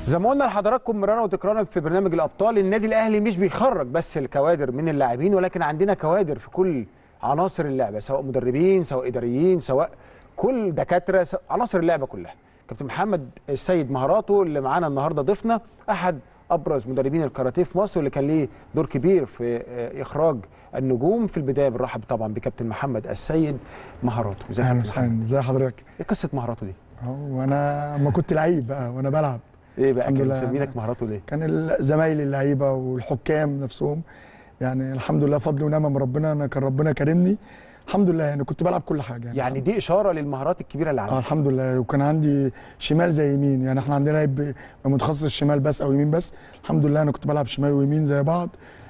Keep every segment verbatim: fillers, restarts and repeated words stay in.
زي ما قلنا لحضراتكم مرارا وتكرارا في برنامج الابطال، النادي الاهلي مش بيخرج بس الكوادر من اللاعبين، ولكن عندنا كوادر في كل عناصر اللعبه، سواء مدربين سواء اداريين سواء كل دكاتره، سواء عناصر اللعبه كلها. كابتن محمد السيد مهاراته اللي معانا النهارده ضيفنا احد ابرز مدربين الكاراتيه في مصر، واللي كان ليه دور كبير في اخراج النجوم. في البدايه بنرحب طبعا بكابتن محمد السيد مهاراته. ازيك يا محمد؟ ازي حضرتك؟ ايه قصه مهاراته دي؟ اهو وانا ما كنت لعيب بقى وانا بلعب. ايه بقى كانوا مسمينك مهاراته ليه؟ كان زمايلي اللعيبه والحكام نفسهم، يعني الحمد لله فضل ونعمه من ربنا، انا كان ربنا كرمني الحمد لله، يعني كنت بلعب كل حاجه. يعني, يعني دي اشاره للمهارات الكبيره اللي عندك. اه الحمد لله، وكان عندي شمال زي يمين، يعني احنا عندنا لعيب متخصص شمال بس او يمين بس، الحمد لله انا كنت بلعب شمال ويمين زي بعض،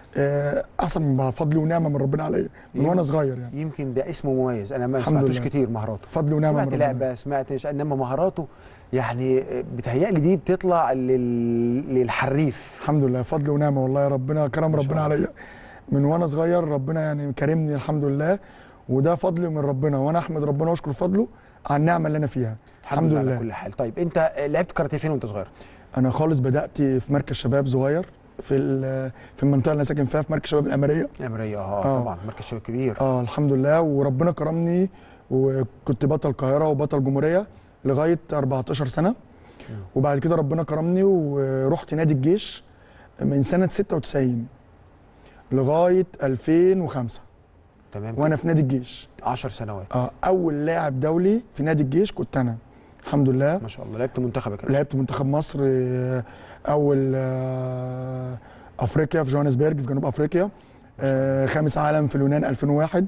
احسن من بعض، فضل ونعمه من ربنا عليا من وانا صغير. يعني يمكن ده اسمه مميز، انا ما سمعتوش كتير مهاراته. فضل ونعمه سمعت لعبه سمعتش، انما مهاراته يعني بتهيألي دي بتطلع لل... للحريف. الحمد لله فضل ونعمه والله، يا ربنا كرم ربنا عليا من وانا صغير، ربنا يعني كرمني الحمد لله، وده فضل من ربنا، وانا احمد ربنا واشكر فضله على النعمه اللي انا فيها. الحمد لله على كل حال. طيب انت لعبت كاراتيه فين وانت صغير؟ انا خالص بدات في مركز شباب صغير في في المنطقه اللي انا ساكن فيها، في مركز شباب الاميريه. الاميريه اه, آه طبعا مركز شباب كبير. اه الحمد لله، وربنا كرمني وكنت بطل القاهره وبطل جمهوريه لغايه أربعتاشر سنه. م. وبعد كده ربنا كرمني ورحت نادي الجيش من سنه ستة وتسعين لغايه ألفين وخمسة. تمام. وانا في نادي الجيش عشر سنوات. اه اول لاعب دولي في نادي الجيش كنت انا الحمد لله. ما شاء الله. لعبت منتخب كده؟ لعبت منتخب مصر، اول افريقيا في جوهانسبرج في جنوب افريقيا، خامس عالم في اليونان ألفين وواحد،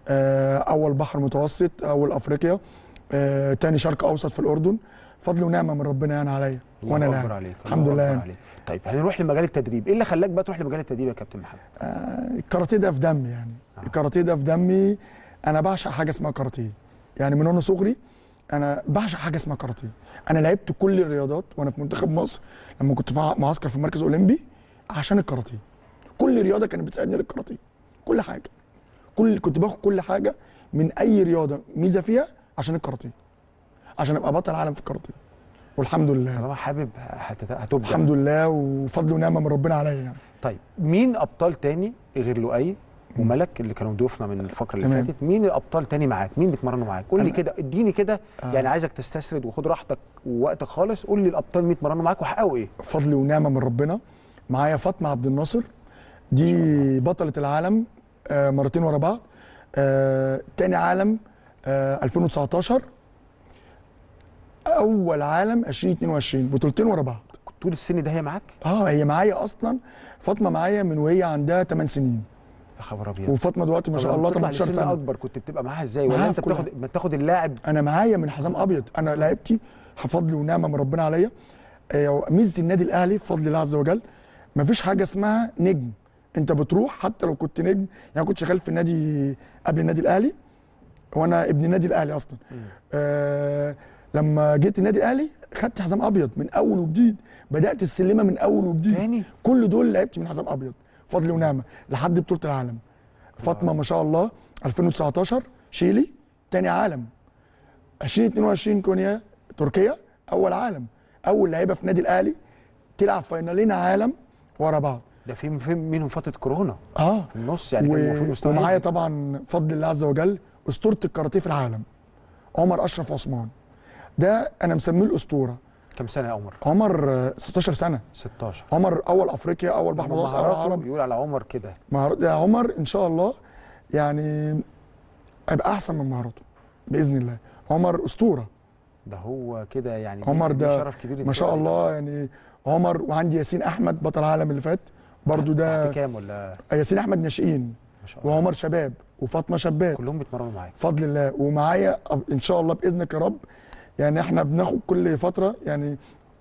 اول بحر متوسط، اول افريقيا، تاني شرق اوسط في الاردن، فضل ونعمه من ربنا يعني عليا وانا لاعب. عليك. الحمد لله يعني. عليك. طيب هنروح لمجال التدريب، ايه اللي خلاك بقى تروح لمجال التدريب يا كابتن محمد؟ آه الكاراتيه ده في دمي يعني. آه. الكاراتيه ده في دمي، انا بعشق حاجه اسمها كاراتيه، يعني من وانا صغري انا بعشق حاجه اسمها كاراتيه. انا لعبت كل الرياضات وانا في منتخب مصر لما كنت في معسكر في المركز الاولمبي عشان الكاراتيه. كل رياضه كانت بتساعدني للكاراتيه، كل حاجه، كل كنت باخد كل حاجه من اي رياضه ميزه فيها عشان الكاراتيه، عشان ابقى بطل عالم في الكاراتيه، والحمد لله. طالما حابب هتبدا. الحمد لله وفضل ونعمه من ربنا عليا يعني. طيب مين ابطال تاني غير لؤي وملك اللي كانوا ضيوفنا من الفقره اللي تمام. فاتت، مين الابطال تاني معاك؟ مين بيتمرنوا معاك؟ قول لي كده، اديني كده. آه. يعني عايزك تستسرد وخد راحتك ووقتك خالص، قول لي الابطال مين بيتمرنوا معاك وحققوا ايه؟ فضل ونعمه من ربنا. معايا فاطمه عبد الناصر، دي بطله العالم آه مرتين ورا بعض، آه تاني عالم آه ألفين وتسعتاشر، اول عالم ألفين واتنين وعشرين، بطولتين ورا بعض. طول السن ده هي معاك؟ اه هي معايا اصلا، فاطمه معايا من وهي عندها تمن سنين. يا خبر ابيض. وفاطمه دلوقتي ما شاء الله تمنتاشر سنه. اكبر كنت بتبقى معاها ازاي؟ ولا انت بتاخد بتاخد اللاعب؟ انا معايا من حزام ابيض، انا لعبتي فضل ونعمه من ربنا عليا. ميزه النادي الاهلي بفضل الله عز وجل ما فيش حاجه اسمها نجم، انت بتروح حتى لو كنت نجم، يعني كنت شغال في النادي قبل النادي الاهلي، وانا ابن النادي الاهلي اصلا. آه لما جيت النادي الاهلي خدت حزام ابيض من اول وجديد، بدات السلمه من اول وجديد تاني. كل دول لعبت من حزام ابيض فضل ونعمه لحد بطوله العالم. فاطمه ما شاء الله ألفين وتسعتاشر شيلي تاني عالم، ألفين واتنين وعشرين كونيا تركيا اول عالم، اول لعيبه في النادي الاهلي تلعب فاينالين عالم ورا بعض. ده في في منهم فتره كورونا اه في النص يعني، كان المفروض مستوى. ومعايا طبعا بفضل الله عز وجل اسطوره الكاراتيه في العالم عمر اشرف عثمان، ده انا مسميه الاسطوره. كم سنه يا عمر؟ عمر ستاشر سنه. ستاشر. عمر اول افريقيا، اول بحر متوسط، اول عرب. يقول على عمر كده مهارات يا عمر ان شاء الله يعني هيبقى احسن من مهاراته باذن الله. عمر اسطوره، ده هو كده يعني. عمر ده شرف كبير ما شاء الله يعني. عمر وعندي ياسين احمد بطل العالم اللي فات برضو، ده تحت كام ولا؟ ياسين احمد ناشئين ما شاء الله، وعمر شباب، وفاطمه شابات، كلهم بيتمرنوا معايا بفضل الله. ومعايا ان شاء الله باذنك يا رب، يعني احنا بناخد كل فتره يعني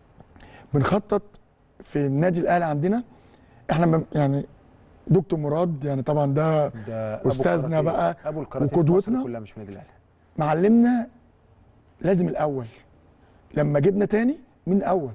بنخطط في النادي الاهلي عندنا، احنا يعني دكتور مراد يعني طبعا ده, ده استاذنا بقى ابو الكاراتيه وقدوتنا كلها، مش في النادي الاهلي. معلمنا لازم الاول، لما جبنا تاني من اول،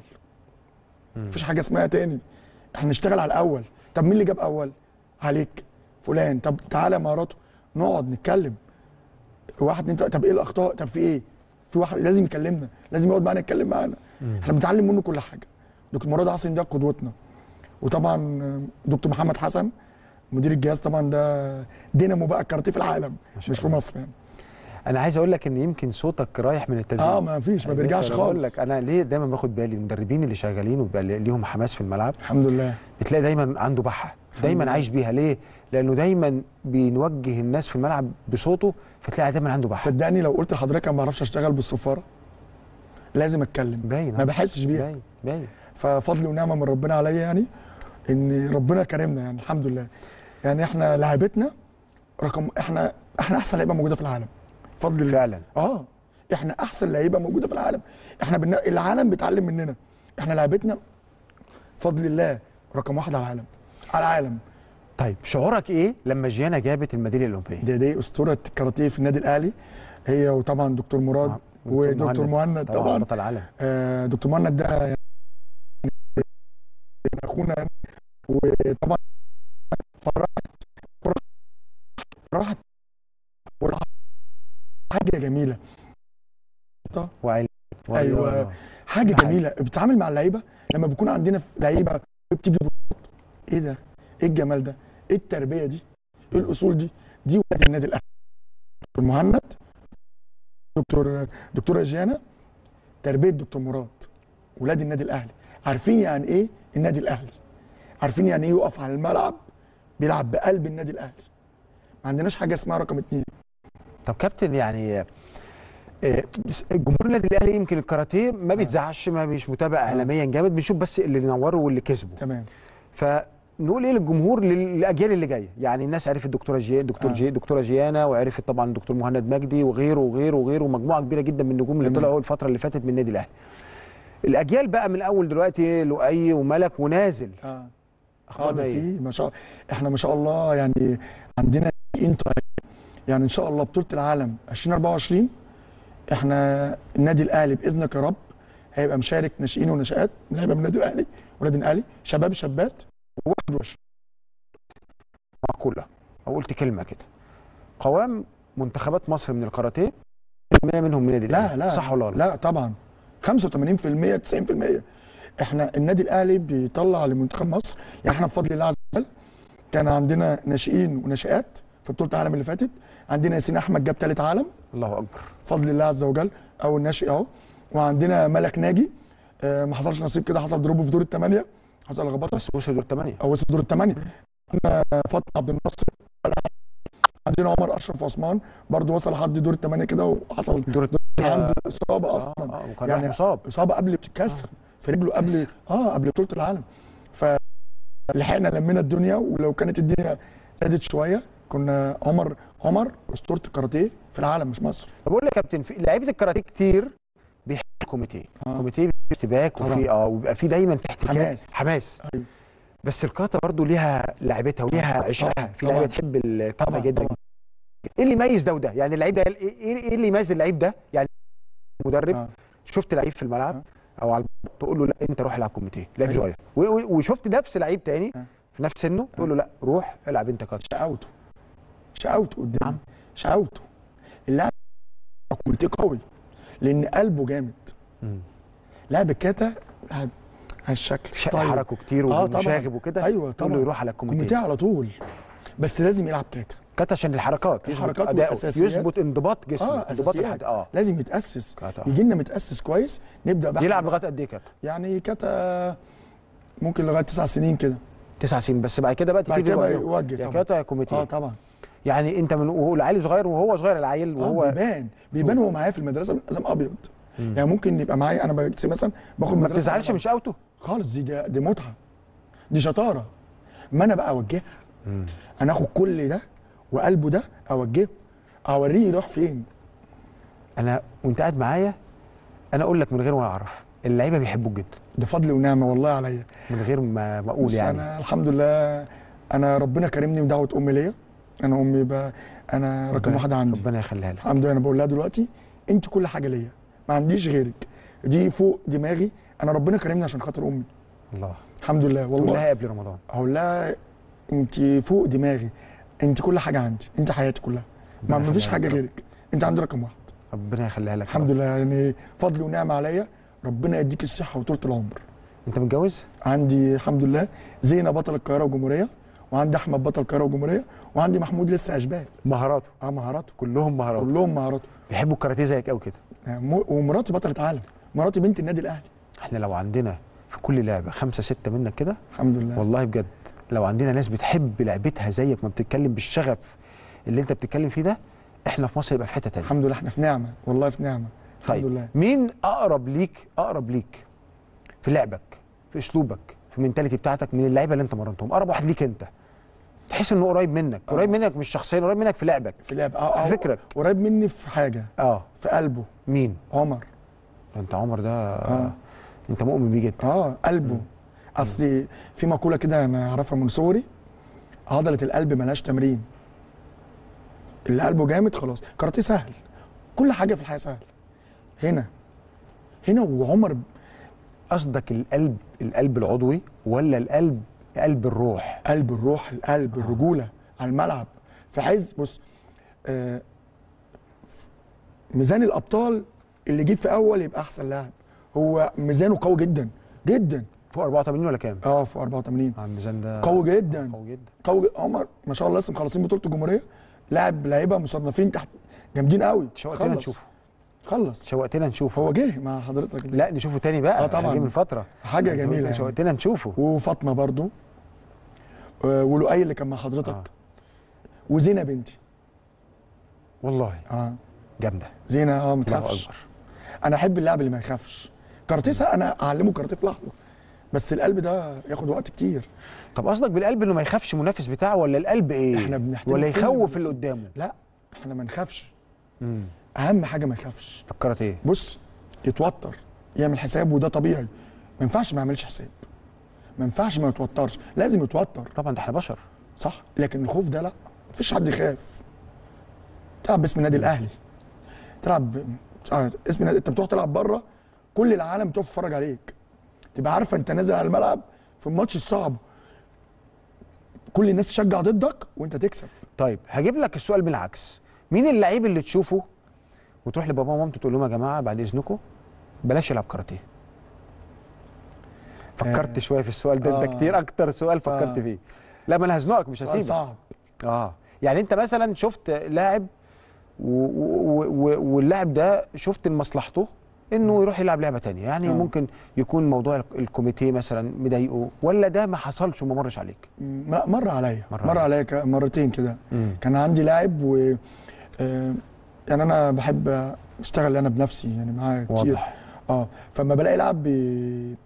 مفيش حاجه اسمها تاني، احنا نشتغل على الاول. طب مين اللي جاب اول؟ عليك فلان، طب تعالى مهاراته، نقعد نتكلم واحد انت، طب ايه الاخطاء، طب في ايه، في واحد لازم يكلمنا، لازم يقعد معانا يتكلم معانا. احنا بنتعلم منه كل حاجه، دكتور مراد عاصم ده قدوتنا، وطبعا دكتور محمد حسن مدير الجهاز طبعا ده دينامو بقى الكاراتيه في العالم مش في مصر يعني. انا عايز اقول لك ان يمكن صوتك رايح من التدريب. اه ما فيش ما بيرجعش خالص. بقول لك انا ليه دايما باخد بالي المدربين اللي شغالين وبيبقى ليهم حماس في الملعب الحمد لله، بتلاقي دايما عنده بحه، دايما عايش بيها. ليه؟ لانه دايما بيوجه الناس في الملعب بصوته، فتلاقي دايما عنده بحه. صدقني لو قلت لحضرتك انا ما بعرفش اشتغل بالصفاره لازم اتكلم، باين ما بحسش بيها، باين باين. ففضل ونعمه من ربنا عليا يعني ان ربنا كرمنا يعني الحمد لله. يعني احنا لعيبتنا رقم احنا احنا احسن لعيبه موجوده في العالم بفضل الله. فعلا اه احنا احسن لعيبه موجوده في العالم، احنا بن... العالم بيتعلم مننا، احنا لعيبتنا بفضل الله رقم واحد على العالم على العالم. طيب شعورك ايه لما جيانا جابت الميداليه الاولمبيه؟ دي دي اسطوره الكاراتيه في النادي الاهلي، هي وطبعا دكتور مراد آه. ودكتور مهند طبعا, طبعا بطل العالم. آه دكتور مهند ده يعني اخونا، وطبعا فرحت فرحت فرحت حاجه جميله وعيل. ايوه حاجه جميله بتتعامل مع اللعيبه لما بيكون عندنا لعيبه بتيجي ايه ده؟ ايه الجمال ده؟ ايه التربيه دي؟ ايه الاصول دي؟ دي ولاد النادي الاهلي. دكتور مهند، دكتور دكتوره جيانا، تربيه دكتور مراد، ولاد النادي الاهلي عارفين يعني ايه النادي الاهلي، عارفين يعني ايه يقف على الملعب بيلعب بقلب النادي الاهلي. ما عندناش حاجه اسمها رقم اتنين. طب كابتن يعني جمهور النادي الاهلي يمكن الكاراتيه ما بيتزعش، ما مش متابع اعلاميا جامد، بنشوف بس اللي نوره واللي كسبه. تمام. فنقول ايه للجمهور للاجيال اللي جايه؟ يعني الناس عرفت الدكتوره جي دكتور آه. جي دكتوره جيانا، وعرفت طبعا الدكتور مهند مجدي وغيره وغيره وغيره ومجموعه كبيره جدا من النجوم اللي طلعوا الفتره اللي فاتت من النادي الاهلي. الاجيال بقى من اول دلوقتي لؤي وملك ونازل. اه اه ايه؟ ما شاء الله احنا ما شاء الله يعني عندنا انت يعني ان شاء الله بطوله العالم ألفين وأربعة وعشرين احنا النادي الاهلي باذنك يا رب هيبقى مشارك ناشئين ونشئات لعيبه من النادي الاهلي ولاد الاهلي شباب شابات واحد وعشرين. معقوله او قلت كلمه كده قوام منتخبات مصر من الكاراتيه مية منهم من النادي الاهلي. لا لا صح ولا لا؟ لا طبعا خمسة وثمانين بالمية تسعين بالمية. احنا النادي الاهلي بيطلع لمنتخب مصر يعني احنا بفضل الله عز وجل كان عندنا ناشئين وناشئات في بطوله العالم اللي فاتت، عندنا ياسين احمد جاب ثالث عالم. الله اكبر. بفضل الله عز وجل اول ناشئ اهو. وعندنا ملك ناجي آه ما حصلش نصيب كده، حصل دروبه في دور الثمانيه، حصل لخبطه بس وصل دور الثمانيه. او وصل دور الثمانيه. عندنا فاطمه عبد الناصر، عندنا عمر اشرف عثمان برضه وصل لحد دور الثمانيه كده وحصل دور عنده اصابه اصلا. آه آه وكان يعني مصاب اصابه قبل بتتكسر آه. في رجله قبل اه قبل بطوله العالم. فلحقنا لمينا الدنيا، ولو كانت الدنيا زادت شويه كنا عمر عمر اسطوره الكاراتيه في العالم مش مصر. بقول لك يا كابتن في لعيبه الكاراتيه كتير بيحبوا الكوميتيه، آه. كوميتيه اشتباك وفي اه وبيبقى في دايما في احتكاك حماس حماس. ايوه بس الكاتا برضه ليها لعبتها وليها عشقها، في لعيبه تحب الكاتا جدا. طبعا. ايه اللي يميز ده وده؟ يعني اللعيب ده ايه اللي يميز اللعيب ده؟ يعني مدرب آه. شفت لعيب في الملعب آه. او على تقول له لا انت روح العب كوميتيه لعيب أيوة. صغير، وشفت نفس لعيب تاني آه. في نفس سنه تقول له لا روح العب انت كاتا. شقاوته شقاوته قدام شقاوته اللاعب كوميتيه قوي لان قلبه جامد. لاعب الكاتا على الشكل طيب. حركه كتير ومشاغب وكده. ايوه تقول له يروح على الكوميتيه كوميتيه على طول، بس لازم يلعب كاتا كاتا عشان الحركات يظبط اداؤه يظبط انضباط جسمه اه انضباط الحد... اه لازم يتاسس يجي لنا متاسس كويس نبدا بقى. يلعب لغايه قد ايه كاتا؟ يعني كاتا ممكن لغايه تسع سنين كده. تسع سنين بس بعد كده بقى تبتدي يوجه يا كاتا يا كوميتيه. اه طبعا. يعني انت من وهو العيل صغير وهو صغير العيل وهو آه بيبان بيبان وهو معايا في المدرسه قزم ابيض. مم. يعني ممكن يبقى معايا انا بس مثلا باخد ما بتزعلش مش اوته خالص. دي دي متعه دي شطاره. ما انا بقى اوجهها، انا اخد كل ده وقلبه ده اوجهه اوريه يروح فين. انا وانت قاعد معايا انا اقول لك من غير ما اعرف اللعيبه بيحبوك جدا. ده فضل ونعمه والله عليا من غير ما ما اقول يعني. انا الحمد لله انا ربنا كرمني بدعوه امي ليا. انا امي بقى انا رقم واحد عندي ربنا يخليها لك. الحمد لله. انا بقول لها دلوقتي انت كل حاجه ليا ما عنديش غيرك، دي فوق دماغي. انا ربنا كرمني عشان خاطر امي. الله الحمد لله والله. تقول لها قبل رمضان اقول لها انت فوق دماغي، انت كل حاجه عندي، انت حياتي كلها، ما فيش حاجه غيرك، انت عندي رقم واحد. ربنا يخليها لك الحمد لله. يعني فضل ونعمه عليا، ربنا يديك الصحه وطولة العمر انت متجوز؟ عندي الحمد لله زينه بطل القاهره والجمهوريه، وعندي احمد بطل القاهره والجمهوريه، وعندي محمود لسه اشبال. مهاراته اه مهاراته كلهم مهاراته كلهم مهاراته. بيحبوا الكاراتيه زيك قوي كده. م- ومراتي بطله عالم، مراتي بنت النادي الاهلي. احنا لو عندنا في كل لعبه خمسه سته منك كده الحمد لله والله بجد، لو عندنا ناس بتحب لعبتها زيك ما بتتكلم بالشغف اللي انت بتتكلم فيه ده، احنا في مصر يبقى في حته ثانيه. الحمد لله احنا في نعمه، والله في نعمه الحمد طيب. لله. مين اقرب ليك اقرب ليك في لعبك، في اسلوبك، في المنتاليتي بتاعتك من اللعيبه اللي انت مرنتهم؟ اقرب واحد ليك انت تحس انه قريب منك، آه. قريب منك مش شخصيا، قريب منك في لعبك، في لعب اه في اه فكرك. قريب مني في حاجه، اه في قلبه. مين؟ عمر. ده انت عمر ده اه انت مؤمن بيه جدا. اه قلبه. اصل في مقوله كده انا اعرفها من صغري، عضله القلب ملهاش تمرين. اللي قلبه جامد خلاص. كاراتيه سهل، كل حاجه في الحياه سهل. هنا هنا وعمر. قصدك القلب، القلب العضوي ولا القلب قلب الروح؟ قلب الروح، القلب، الرجوله على الملعب في عز. بص آه ميزان الابطال اللي يجيب في اول يبقى احسن لاعب. هو ميزانه قوي جدا جدا. فوق أربعة وثمانين ولا كام؟ اه في أربعة وثمانين. اه الميزان ده قوي جدا قوي جدا قوي جدا. عمر ما شاء الله لسه مخلصين بطوله الجمهوريه، لاعب لعيبه مصنفين تحت جامدين قوي. شوقتنا نشوفه، خلص. شوقتنا نشوفه. هو جه مع حضرتك؟ لا نشوفه تاني بقى. اه طبعا جه من فتره حاجه جميله يعني. شوقتنا نشوفه. وفاطمه برضو آه ولؤي اللي كان مع حضرتك آه. وزينه بنتي. والله اه جامده زينه اه ما الله تخافش. اكبر. انا احب اللاعب اللي ما يخافش. كاراتيه انا اعلمه كاراتيه في لحظه، بس القلب ده ياخد وقت كتير. طب قصدك بالقلب انه ما يخافش المنافس بتاعه، ولا القلب ايه؟ احنا بنحترم ولا كل يخوف اللي المنافسين. قدامه؟ لا احنا ما نخافش. امم اهم حاجه ما يخافش. فكرت ايه؟ بص يتوتر، يعمل حساب وده طبيعي. ما ينفعش ما يعملش حساب، ما ينفعش ما يتوترش، لازم يتوتر. طبعا ده احنا بشر. صح، لكن الخوف ده لا، مفيش حد يخاف. تلعب باسم النادي الاهلي، تلعب ب... آه، اسم النادي، انت بتروح تلعب بره كل العالم تقف تتفرج عليك، تبقى عارفه انت نازل على الملعب في الماتش الصعب كل الناس تشجع ضدك وانت تكسب. طيب هجيب لك السؤال بالعكس، مين اللعيب اللي تشوفه وتروح لبابا ومامته تقول لهم يا جماعه بعد اذنكم بلاش يلعب كاراتيه؟ فكرت آه. شويه في السؤال ده؟ آه. انت كتير اكتر سؤال فكرت آه. فيه. لا ما انا هزنقك مش سؤال هسيبك. صعب. اه يعني انت مثلا شفت لاعب و- و- و- واللاعب ده شفت لمصلحته انه يروح يلعب لعبه ثانيه، يعني آه. ممكن يكون موضوع الكوميتيه مثلا مضايقه، ولا ده ما حصلش وما مرش عليك؟ م- لا مر عليا، مر مر عليا ك- مرتين كده. مم. كان عندي لاعب و آه، يعني انا بحب اشتغل انا بنفسي يعني معاه كتير. واضح. اه فلما بلاقي لاعب بي-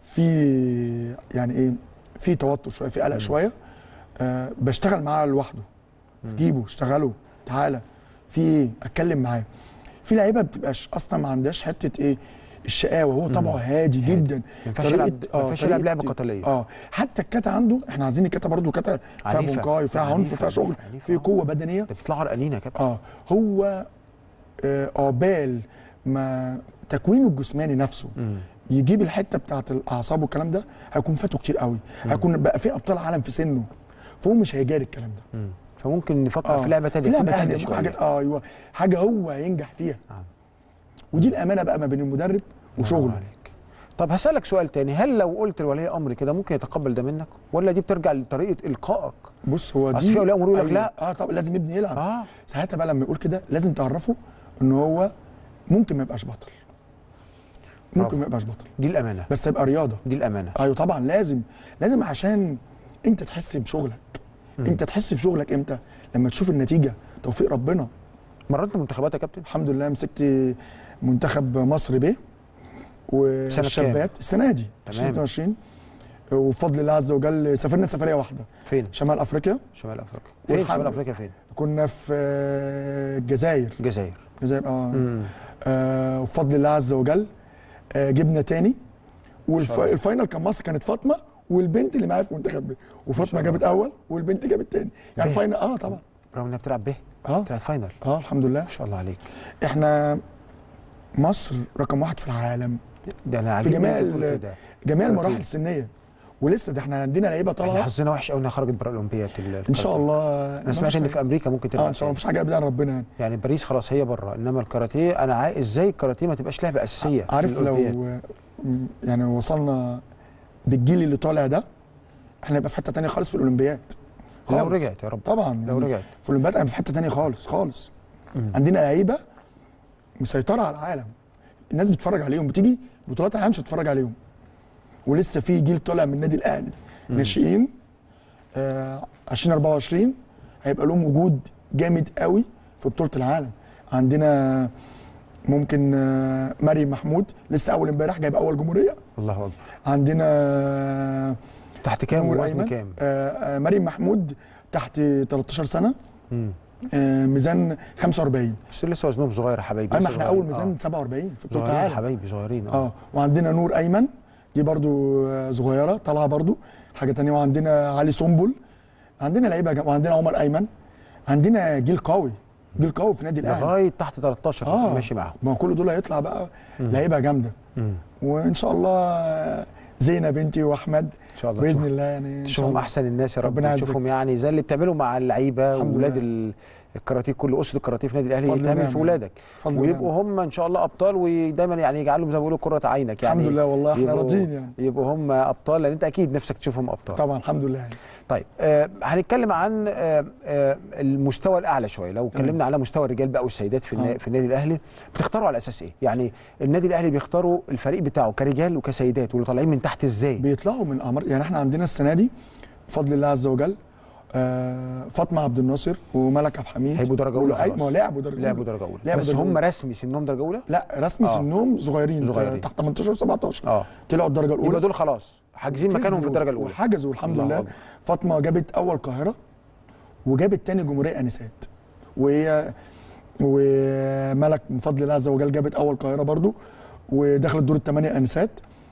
في يعني ايه، في توتر شويه، في قلق شويه، آه بشتغل معاه لوحده، اجيبه اشتغله تعالى في ايه، اتكلم معاه. في لعيبه بتبقاش اصلا ما عندهاش حته ايه الشقاوه، هو طبعه هادي جدا. ما ينفعش يلعب ما ينفعش يلعب لعبه قتاليه. اه حتى الكاتا عنده، احنا عايزين الكاتا برضه كاتا فيها عنيفة. بنقاي، فيها عنف، عنيفة، فيها شغل، عنيفة. في قوه بدنيه. ده بيطلعوا عرقانين يا كابتن. اه هو آه، عقبال ما تكوينه الجسماني نفسه مم. يجيب الحته بتاعت الاعصاب والكلام ده، هيكون فاته كتير قوي. هيكون بقى في ابطال عالم في سنه، فهو مش هيجاري الكلام ده. مم. فممكن نفكر آه. في لعبه ثانيه، في لعبه تكون ثانيه أهدى ممكن شوية. حاجه اه ايوه حاجه هو هينجح فيها. آه. ودي الامانه بقى ما بين المدرب برافو وشغله. عليك. طب هسألك سؤال تاني، هل لو قلت لولي امر كده ممكن يتقبل ده منك، ولا دي بترجع لطريقه القائك؟ بص هو أصل دي في أولياء أمور يقول لك أيوة. لا. اه طب لازم ابني يلعب. اه ساعتها بقى لما يقول كده لازم تعرفه ان هو ممكن ما يبقاش بطل، ممكن برافو. ما يبقاش بطل، دي الامانه، بس يبقى رياضه. دي الامانه. ايوه طبعا لازم، لازم عشان انت تحس بشغلك. مم. انت تحس بشغلك امتى؟ لما تشوف النتيجه، توفيق ربنا. مرنت منتخبات يا كابتن؟ الحمد لله مسكت منتخب مصر ب والشابات السنه دي ألفين واثنين وعشرين، وبفضل الله عز وجل سافرنا سفريه واحده فين؟ شمال افريقيا. شمال افريقيا. فين والحمد- شمال افريقيا فين؟ كنا في آه، الجزائر. الجزائر. الجزائر اه, امم آه وبفضل الله عز وجل آه جبنا تاني، شاء الله. والفاينل كان مصر كانت فاطمه والبنت اللي معايا في منتخب ب، وفاطمه الله. جابت اول والبنت جابت تاني، يعني ب. فاينل اه طبعا. برغم انها بتلعب به اه طلعت فاينل. اه الحمد لله. ما شاء الله عليك. احنا مصر رقم واحد في العالم ده انا في عاجبني جميع إنك تقول ال- كده. جميع أكيد. المراحل السنيه، ولسه ده احنا عندنا لعيبه احنا طالعه حظنا وحش قوي انها خرجت بره الاولمبياد. ان شاء الله. انا سمعت ان في امريكا ممكن تلعب. اه ان شاء الله مفيش حاجه ابدا ربنا يعني. يعني باريس خلاص هي بره، انما الكاراتيه انا عايز ازاي الكاراتيه ما تبقاش لعبه اساسيه في عارف الأولمبياد؟ لو م- يعني وصلنا بالجيل اللي طالع ده احنا نبقى في حته ثانيه خالص في الاولمبياد خالص. لو رجعت يا رب طبعا لو رجعت في الاولمبياد احنا في حته ثانيه خالص خالص. مم. عندنا لعيبه مسيطره على العالم، الناس بتتفرج عليهم، بتيجي بطولات العالم مش هتتفرج عليهم. ولسه في جيل طالع من النادي الاهلي ناشئين آه ألفين وأربعة وعشرين هيبقى لهم وجود جامد قوي في بطوله العالم. عندنا ممكن آه مريم محمود لسه اول امبارح جايب اول جمهوريه. الله اكبر. عندنا آه تحت كام ووزن كام؟ آه آه مريم محمود تحت تلتاشر سنه. امم آه ميزان خمسة وأربعين. بس لسه وزنهم صغير يا حبايبي. اما احنا اول ميزان آه. سبعة وأربعين في بطوله العالم. حبايبي صغيرين. اه, آه. وعندنا نور ايمن دي برضو صغيره طالعه برضو حاجه ثانيه. وعندنا علي سنبل، عندنا لعيبه، وعندنا عمر ايمن. عندنا جيل قوي، جيل قوي في النادي الاهلي لغايه تحت تلتاشر. آه. ماشي معاهم. ما كل دول هيطلع بقى لعيبه جامده. وان شاء الله زينه بنتي واحمد ان شاء الله باذن الله يعني تشوفهم احسن الناس يا رب، تشوفهم يعني زي اللي بتعمله مع اللعيبه واولاد الكاراتيه. كل اسره الكاراتيه في النادي الاهلي يتعمل في اولادك ويبقوا هم ان شاء الله ابطال، ودايما يعني يجعلهم زي ما بيقولوا قره عينك يعني. الحمد لله والله احنا راضيين يعني يبقوا هم ابطال، لان انت اكيد نفسك تشوفهم ابطال. طبعا الحمد لله يعني. طيب آه هنتكلم عن آه آه المستوى الاعلى شويه. لو اتكلمنا على مستوى الرجال بقى والسيدات في, آه. في النادي الاهلي، بتختاروا على اساس ايه؟ يعني النادي الاهلي بيختاروا الفريق بتاعه كرجال وكسيدات واللي طالعين من تحت ازاي؟ بيطلعوا من اعمار يعني. احنا عندنا السنه دي بفضل الله عز وجل آه فاطمه عبد الناصر وملك عبد الحميد هيبقوا درجه اولى خلاص. ما لعبوا درجه لعبوا درجه اولى بس هم رسمي سنهم درجه اولى؟ لا رسمي آه. سنهم صغيرين, صغيرين تحت تمنتاشر سبعتاشر. اه طلعوا الدرجه الاولى. يبقى دول خلاص حاجزين مكانهم في الدرجه الاولى. وحجزوا الحمد لله. فاطمه جابت اول القاهره وجابت ثاني جمهوريه انسات، وهي وملك من فضل الله عز وجل جابت اول القاهره برضو ودخلت دور الثمانيه انسات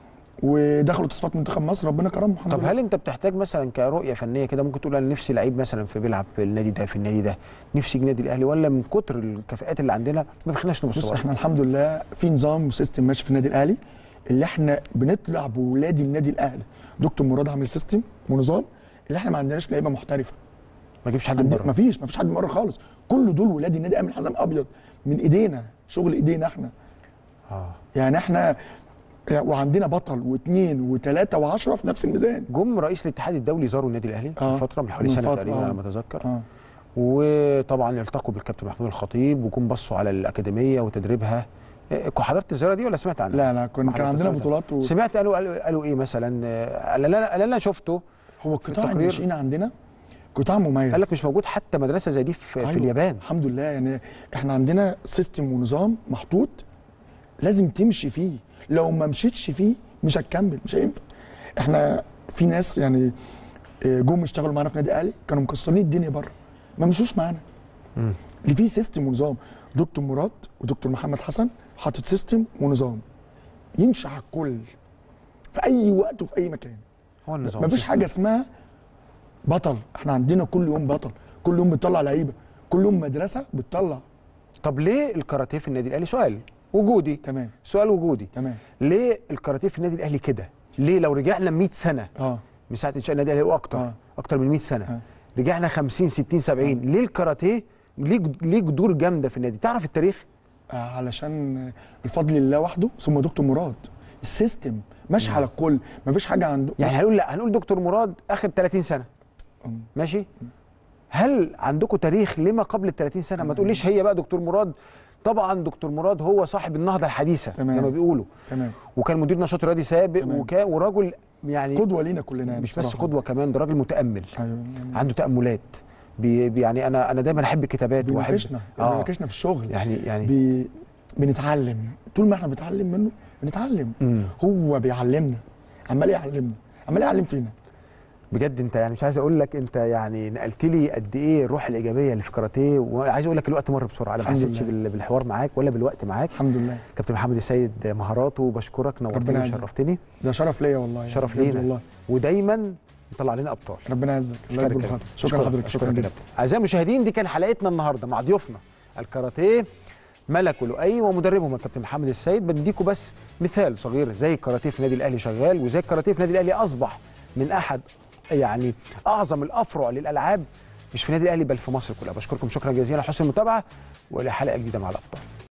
ودخلوا تصفيات منتخب مصر ربنا كرمهم الحمد لله. طب لله. هل انت بتحتاج مثلا كرؤيه فنيه كده ممكن تقول انا نفسي لعيب مثلا في بيلعب في النادي ده في النادي ده نفسي النادي الاهلي، ولا من كتر الكفاءات اللي عندنا ما بخناش نبص؟ بص احنا الحمد لله في نظام وسيستم ماشي في النادي الاهلي اللي احنا بنطلع بولاد النادي الاهلي. دكتور مراد عامل سيستم ونظام اللي احنا ما عندناش لعيبه محترفه. ما جيبش حد من بره؟ ما فيش ما فيش حد من بره خالص. كل دول ولاد النادي الاهلي حزام ابيض من ايدينا، شغل ايدينا احنا. اه يعني احنا وعندنا بطل واثنين وثلاثه وعشره في نفس الميزان. جم رئيس الاتحاد الدولي زاروا النادي الاهلي آه. من فتره من حوالي سنه تقريبا على ما اتذكر. آه. وطبعا التقوا بالكابتن محمود الخطيب وجم بصوا على الاكاديميه وتدريبها. حضرت الزياره دي ولا سمعت عنها؟ لا لا كان كان عندنا بطولات و... سمعت قالوا قالوا, قالوا ايه مثلا؟ اللي انا شفته هو القطاع الناشئين عندنا قطاع مميز. قال لك مش موجود حتى مدرسه زي دي في, أيوة. في اليابان. الحمد لله يعني احنا عندنا سيستم ونظام محطوط لازم تمشي فيه، لو ما مشيتش فيه مش هتكمل، مش هينفع. احنا في ناس يعني جم اشتغلوا معانا في النادي الاهلي كانوا مكسرين الدنيا بره ما مشوش معانا. امم اللي فيه سيستم ونظام. دكتور مراد ودكتور محمد حسن حاطط سيستم ونظام يمشي على الكل في اي وقت وفي اي مكان. هو النظام مفيش حاجه اسمها بطل. احنا عندنا كل يوم بطل، كل يوم بتطلع لعيبه، كل يوم مدرسه بتطلع. طب ليه الكاراتيه في النادي الاهلي؟ سؤال وجودي. تمام. سؤال وجودي. تمام. ليه الكاراتيه في النادي الاهلي كده؟ ليه لو رجعنا مية سنه اه من ساعه انشاء النادي الاهلي واكتر آه. اكتر من مية سنه آه. رجعنا خمسين ستين سبعين آه. ليه الكاراتيه ليه ليه جذور جامده في النادي؟ تعرف التاريخ؟ آه علشان الفضل لله وحده ثم دكتور مراد. السيستم ماشي على الكل، مفيش حاجه عنده. يعني هنقول لا هنقول دكتور مراد اخر ثلاثين سنه مم. ماشي مم. هل عندكم تاريخ لما قبل ال ثلاثين سنه؟ ما تقوليش هي بقى دكتور مراد. طبعا دكتور مراد هو صاحب النهضه الحديثه زي ما بيقولوا. تمام. وكان مدير نشاط رياضي سابق وكان وراجل يعني قدوه لينا كلنا يعني. مش بس قدوه كمان ده راجل متامل. ايوه يعني عنده تاملات. بي يعني انا انا دايما احب الكتابات واحب بيناقشنا آه. بيناقشنا في الشغل يعني يعني بي بنتعلم طول ما احنا بنتعلم منه بنتعلم. مم. هو بيعلمنا عمال يعلمنا عمال يعلم فينا بجد. انت يعني مش عايز اقول لك انت يعني نقلت لي قد ايه الروح الايجابيه اللي في كاراتيه، وعايز اقول لك الوقت مر بسرعه. انا ما حسيتش بالحوار معاك ولا بالوقت معاك. الحمد لله. كابتن محمد السيد مهاراته بشكرك، نورتني وشرفتني. ده شرف ليا والله. شرف لينا والله. ودايما نطلع علينا ابطال. ربنا يعزك. شكرا شكرا لحضرتك. شكرا جدا. اعزائي المشاهدين دي كان حلقتنا النهارده مع ضيوفنا الكاراتيه ملك ولؤي ومدربهم الكابتن محمد السيد. بديكم بس مثال صغير زي الكاراتيه في النادي الاهلي شغال، وزي الكاراتيه في النادي الاهلي اصبح من احد يعني اعظم الافرع للالعاب مش في النادي الاهلي بل في مصر كلها. بشكركم شكرا جزيلا على حسن المتابعه والى حلقه جديده مع الابطال.